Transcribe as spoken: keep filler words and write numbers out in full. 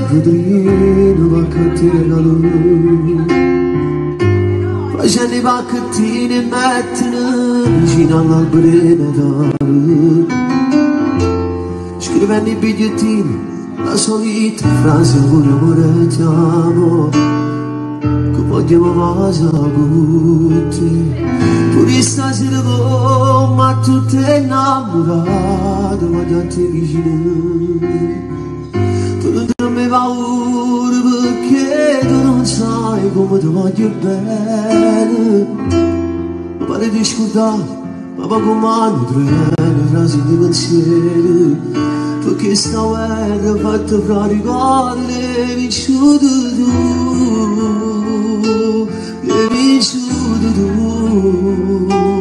vedrino va che ti regalo. Facendo va che ti ne mettono vicino all'albero di Natale. Scrivendo i bigliettini, la solita frase ancora amore ti amo. Che vogliamo casa con te. Pure stasera ma tu ti innamorato, voglio a te vicino. Tu non mi paura perché tu non sai come ti voglio bene. Ma pare di scordare, ma poco mano treno, frasi di pensieri. Perché sta guerra fatta fra ricordi e vissuto tu, e vissuto tu.